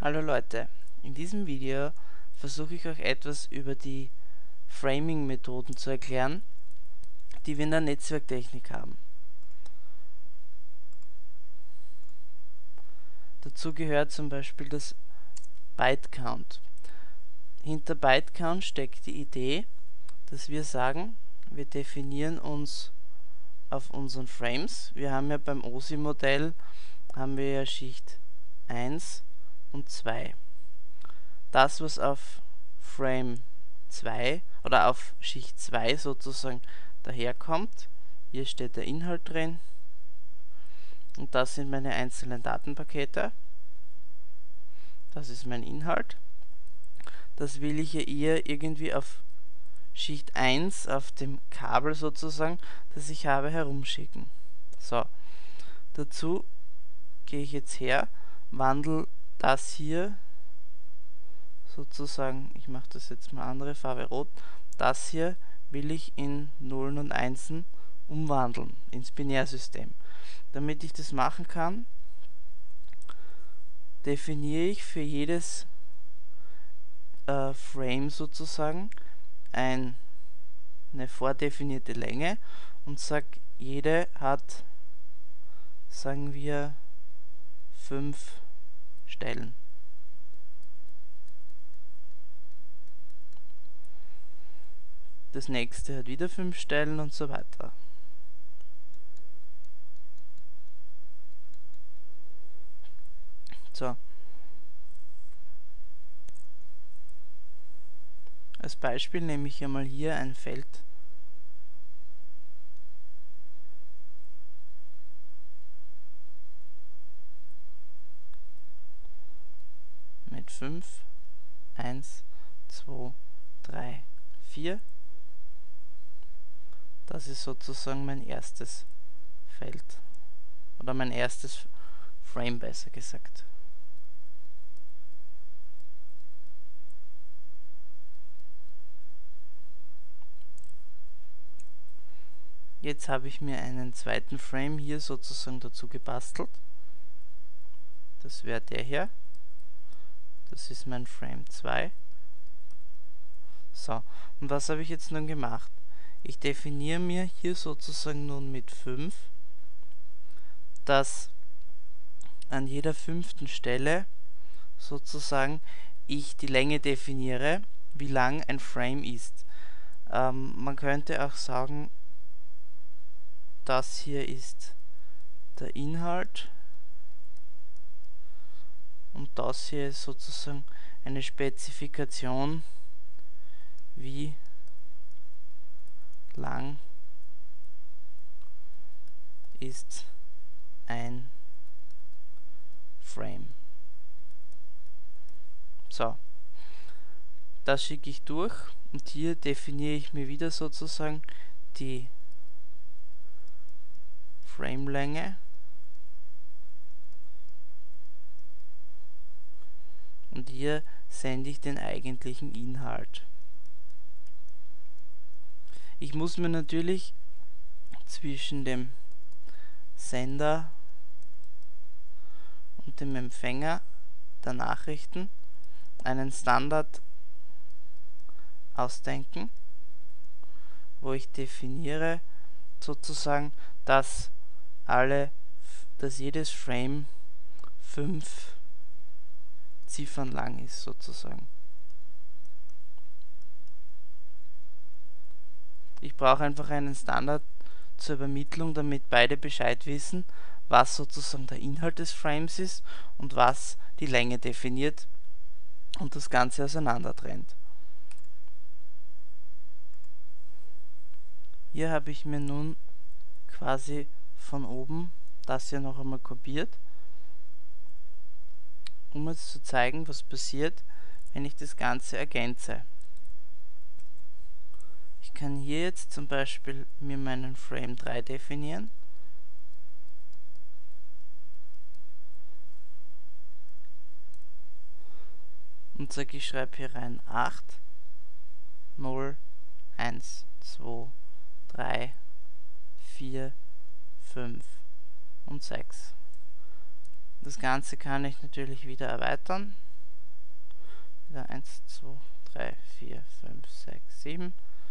Hallo Leute, in diesem Video versuche ich euch etwas über die Framing-Methoden zu erklären, die wir in der Netzwerktechnik haben. Dazu gehört zum Beispiel das Byte Count. Hinter Byte Count steckt die Idee, dass wir sagen, wir definieren uns auf unseren Frames. Wir haben ja beim OSI-Modell Schicht 1 und 2. Das, was auf Frame 2 oder auf Schicht 2 sozusagen daherkommt, hier steht der Inhalt drin und das sind meine einzelnen Datenpakete. Das ist mein Inhalt. Das will ich ja eher irgendwie auf Schicht 1, auf dem Kabel sozusagen, das ich habe, herumschicken. So, dazu gehe ich jetzt her, wandle das hier sozusagen, ich mache das jetzt mal andere Farbe rot, das hier will ich in Nullen und Einsen umwandeln, ins Binärsystem. Damit ich das machen kann, definiere ich für jedes Frame sozusagen eine vordefinierte Länge und sage, jede hat, sagen wir, 5 Stellen. Das nächste hat wieder 5 Stellen und so weiter. So. Als Beispiel nehme ich einmal hier ein Feld mit 5, 1, 2, 3, 4. Das ist sozusagen mein erstes Feld oder mein erstes Frame, besser gesagt. Jetzt habe ich mir einen zweiten Frame hier sozusagen dazu gebastelt. Das wäre der hier. Das ist mein Frame 2. So, und was habe ich jetzt nun gemacht? Ich definiere mir hier sozusagen nun mit 5, dass an jeder 5. Stelle sozusagen ich die Länge definiere, wie lang ein Frame ist. Man könnte auch sagen, das hier ist der Inhalt und das hier ist sozusagen eine Spezifikation, wie lang ist ein Frame. So, das schicke ich durch und hier definiere ich mir wieder sozusagen die Framelänge und hier sende ich den eigentlichen Inhalt. Ich muss mir natürlich zwischen dem Sender und dem Empfänger der Nachrichten einen Standard ausdenken, wo ich definiere sozusagen, dass jedes Frame 5 Ziffern lang ist sozusagen. Ich brauche einfach einen Standard zur Übermittlung, damit beide Bescheid wissen, was sozusagen der Inhalt des Frames ist und was die Länge definiert und das Ganze auseinander trennt. Hier habe ich mir nun quasi von oben das hier noch einmal kopiert, um jetzt zu zeigen, was passiert, wenn ich das Ganze ergänze. Ich kann hier jetzt zum Beispiel mir meinen Frame 3 definieren. Und sage, ich schreibe hier rein 8, 0, 1, 2, 3, 4, 5 und 6. Das Ganze kann ich natürlich wieder erweitern. wieder 1, 2, 3, 4, 5, 6, 7.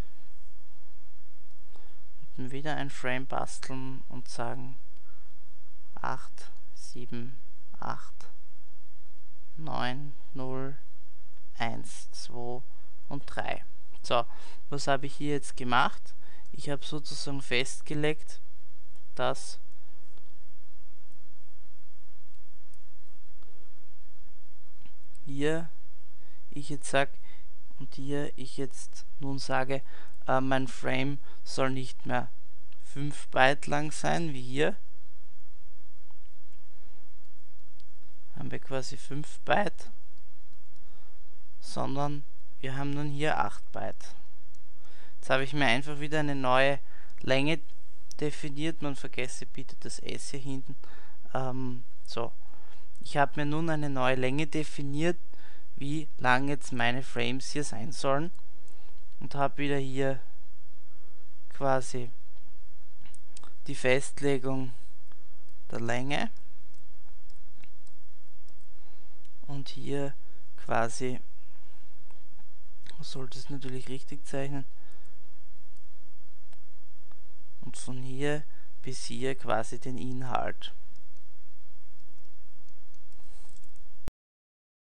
Und wieder ein Frame basteln und sagen 8, 7, 8, 9, 0, 1, 2 und 3. So, was habe ich hier jetzt gemacht? Ich habe sozusagen festgelegt, dass hier ich jetzt sage und hier ich jetzt nun sage, mein Frame soll nicht mehr 5 Byte lang sein, wie hier. Haben wir quasi 5 Byte, sondern wir haben nun hier 8 Byte. Jetzt habe ich mir einfach wieder eine neue Länge definiert. Man vergesse bitte das S hier hinten. So, ich habe mir nun eine neue Länge definiert, wie lang jetzt meine Frames hier sein sollen. Und habe wieder hier quasi die Festlegung der Länge. Und hier quasi, sollte es natürlich richtig zeichnen, und von hier bis hier quasi den Inhalt.